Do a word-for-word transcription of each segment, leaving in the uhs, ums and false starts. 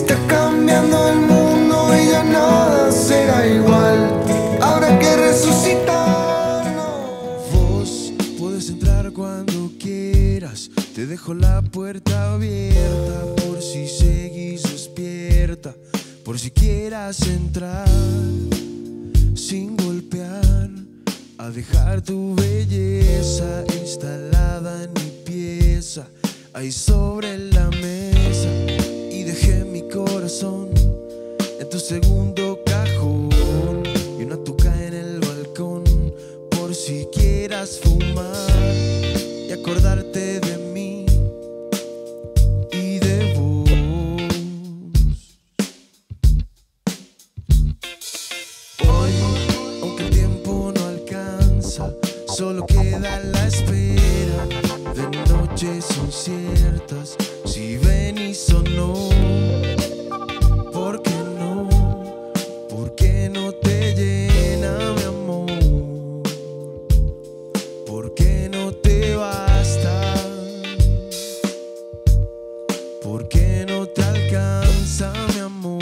Está cambiando el mundo y ya nada será igual. Habrá que resucitar. Vos puedes entrar cuando quieras. Te dejo la puerta abierta por si seguís despierta, por si quieras entrar sin golpear, a dejar tu belleza instalada en mi pieza, ahí sobre la mesa. Y dejé mi corazón en tu segundo cajón y una tuca en el balcón, por si quieras fumar y acordarte de mí y de vos. Hoy, aunque el tiempo no alcanza, solo queda la espera. De noches inciertas, si venís o no. ¿Por qué no? ¿Por qué no te llena mi amor? ¿Por qué no te basta? ¿Por qué no te alcanza mi amor?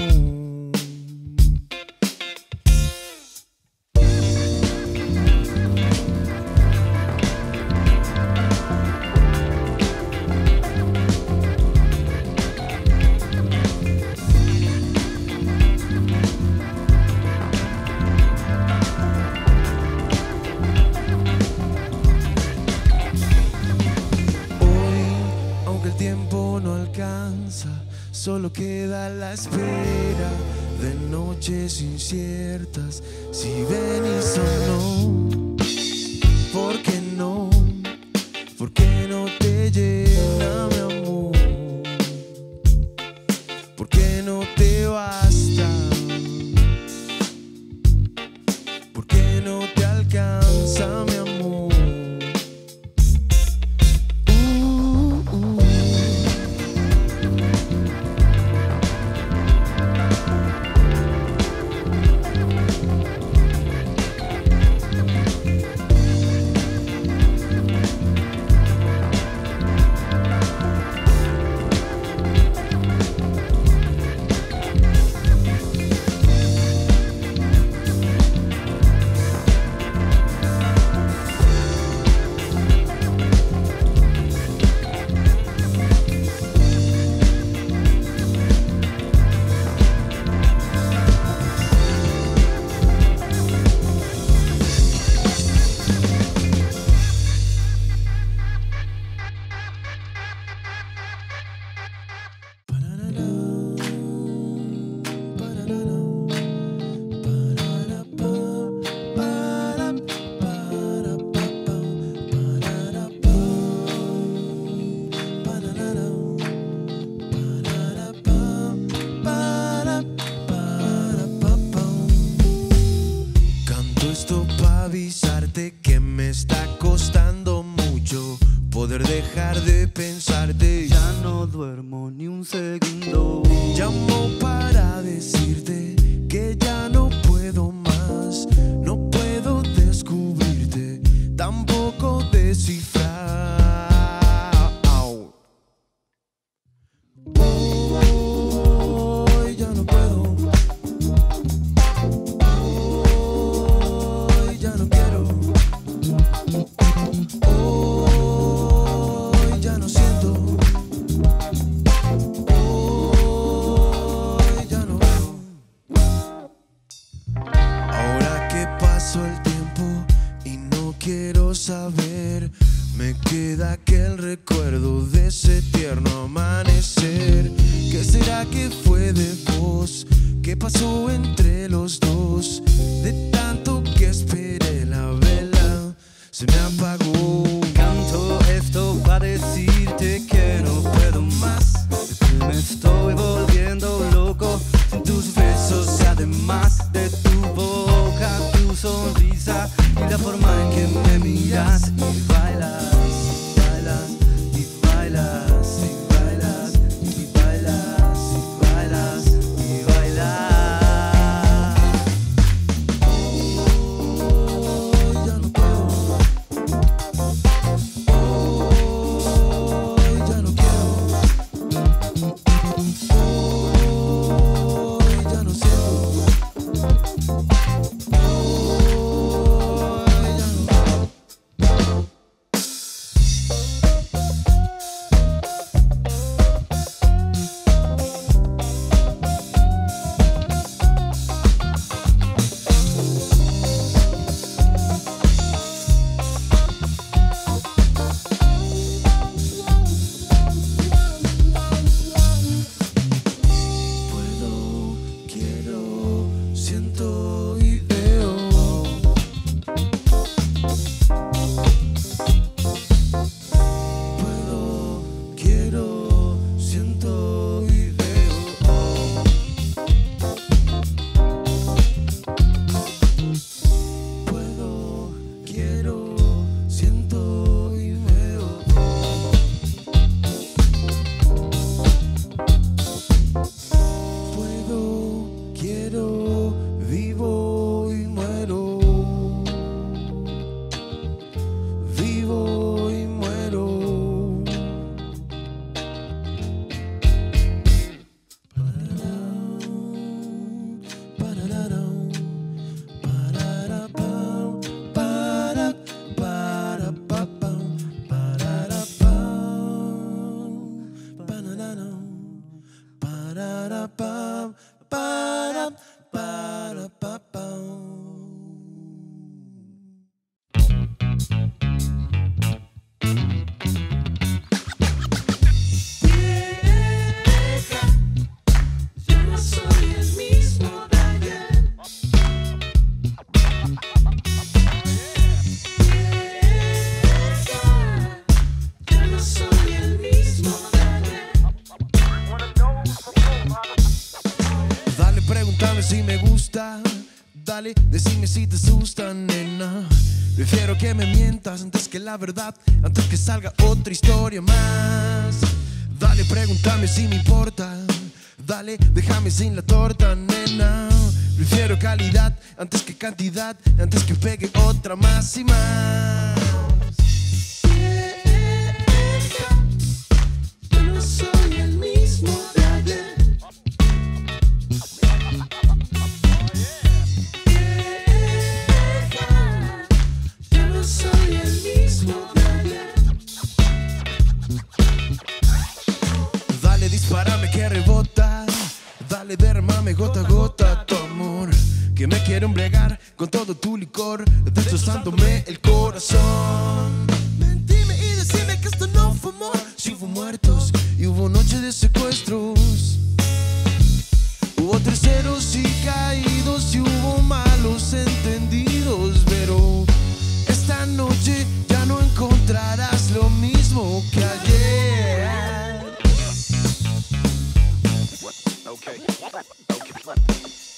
Solo queda la espera de noches inciertas, si venís o no. ¿Por qué no? ¿Por qué no te llena mi amor? ¿Por qué no te basta? ¿Por qué no te alcanza mi amor? Esto pa' avisarte que me está costando mucho poder dejar de pensarte. Ya no duermo ni un segundo. Llamo para decirte que ya no puedo más. No puedo descubrirte, tampoco descifrar. Hoy ya no puedo. El tiempo y no quiero saber, me queda aquel recuerdo de ese tierno amanecer. ¿Qué será que fue de vos? ¿Qué pasó entre los dos? De tanto que esperé la vela se me apagó. Canto esto para decirte que no puedo más. Me estoy volviendo loco sin tus besos y además de tu boca, tu sonrisa y la forma en que me miras y bailas, bailas y bailas y bailas y bailas y bailas y bailas. Oh, ya no puedo. Pararapam, param, parapapam. Pregúntame si me gusta, dale, decime si te asusta, nena. Prefiero que me mientas antes que la verdad, antes que salga otra historia más. Dale, pregúntame si me importa, dale, déjame sin la torta, nena. Prefiero calidad antes que cantidad, antes que pegue otra más y más. Yo no soy el mismo de ayer. Soy el mismo de ayer. Dale, dispárame que rebota. Dale, derramame gota a gota tu amor, que me quiero embriagar con todo tu licor, destrozándome el corazón. Mentime y decime que esto no fue amor. Si hubo muertos y hubo noches de secuestros, hubo terceros y caídos y hubo malos entendidos, pero esta noche ya no encontrarás lo mismo que ayer. Okay. Okay.